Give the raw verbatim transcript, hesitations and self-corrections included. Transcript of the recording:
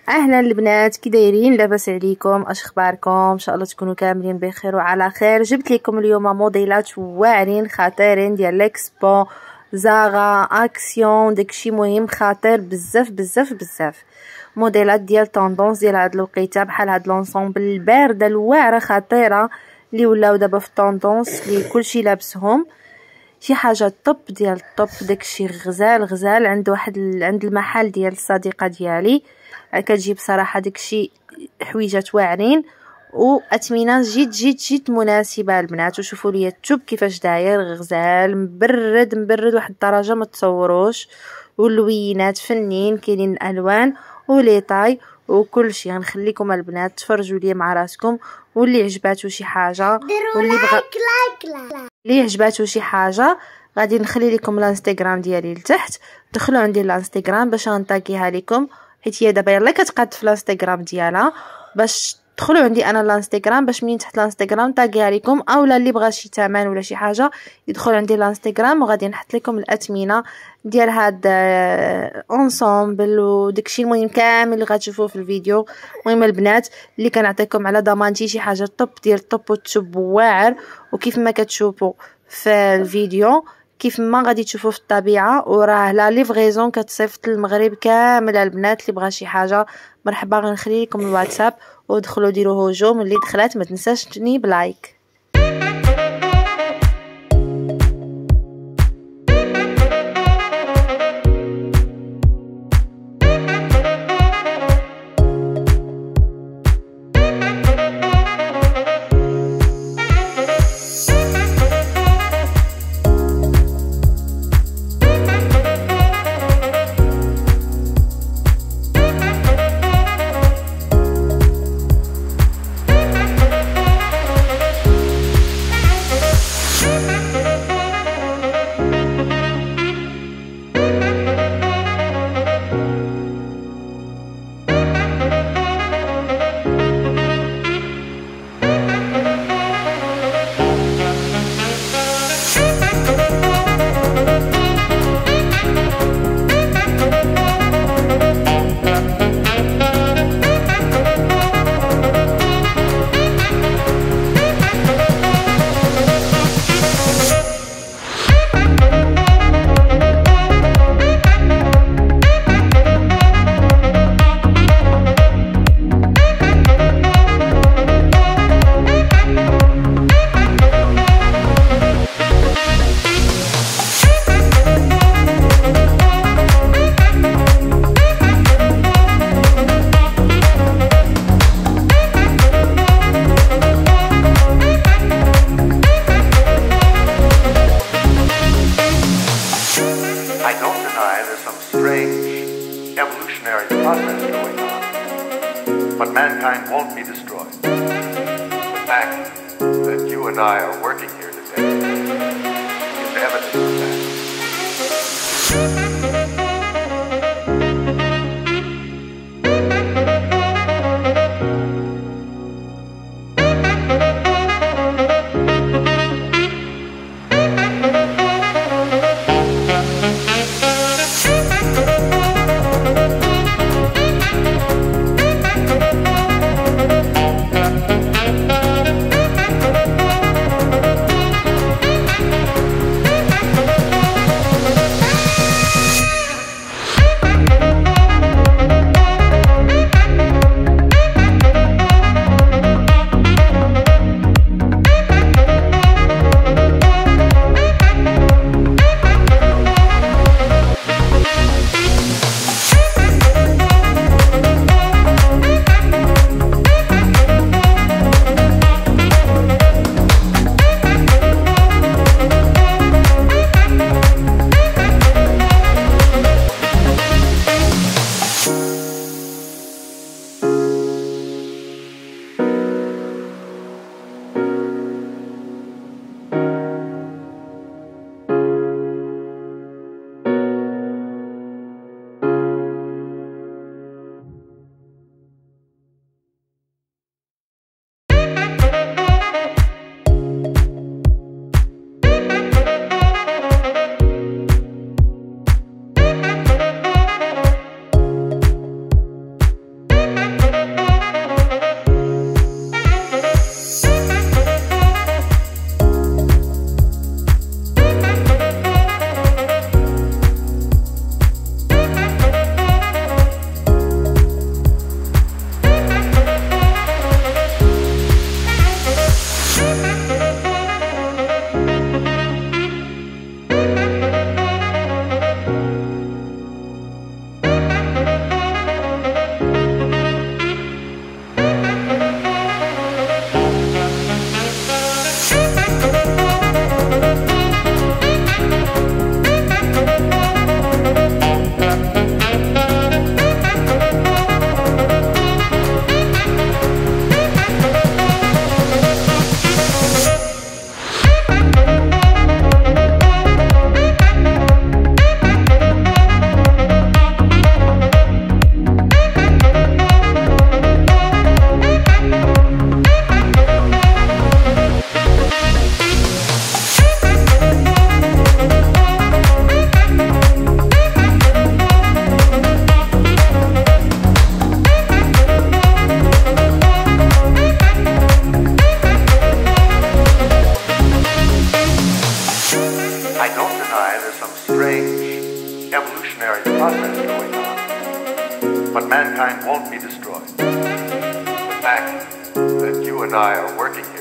اهلا البنات، كي دايرين؟ لاباس عليكم؟ اش اخباركم؟ ان شاء الله تكونوا كاملين بخير وعلى خير. جبت لكم اليوم موديلات واعرين خطيرين ديال ليكسبو، زارا، اكسيون، داكشي مهم خطير بزاف بزاف بزاف. موديلات ديال طوندونس ديال هاد الوقيته، بحال هاد لونسومبل البارده الواعره خطيره اللي ولاو دابا في طوندونس اللي كلشي لابسهم. شي حاجه طب ديال الطب، داكشي غزال غزال. عند واحد ال... عند المحل ديال الصديقه ديالي كتجيب صراحه داكشي حويجات واعرين واثمنه جد جد جد مناسبه البنات. وشوفوا لي التوب كيفاش داير، غزال مبرد مبرد واحد الدرجه ما تصوروش. واللوينات فنين، كاينين الالوان ولي طاي وكل شيء. غنخليكم البنات تفرجوا لي مع راسكم، واللي عجباتو شي حاجه واللي بغى اللي عجباتو شي حاجه غادي نخلي لكم الانستغرام ديالي لتحت. دخلوا عندي الانستغرام باش غنطاكيها لكم، حيت هي دابا يلا كتقاد في الانستغرام ديالها. باش دخلوا عندي انا الانستغرام باش منين تحت الانستغرام طاقيها لكم، اولا اللي بغى شي ثمن ولا شي حاجه يدخل عندي الانستغرام وغادي نحط لكم الاثمنه ديال هاد اونسومبل وداكشي المهم كامل اللي غتشوفوه في الفيديو. المهم البنات اللي كنعطيكم على ضمانتي شي حاجه طب ديال الطب والتوب واعر، وكيف ما كتشوفوا في الفيديو كيف ما غادي تشوفوا في الطبيعه. وراه لا ليفغيزون كتصيفط للمغرب كامل البنات. اللي بغى شي حاجه مرحبا، غنخلي لكم الواتساب ودخلوا ديروا هجوم. اللي دخلات ما تنساش تني بلايك. Evolutionary process going on, but mankind won't be destroyed. The fact that you and I are working here today is evidence of that. mankind won't be destroyed. The fact that you and I are working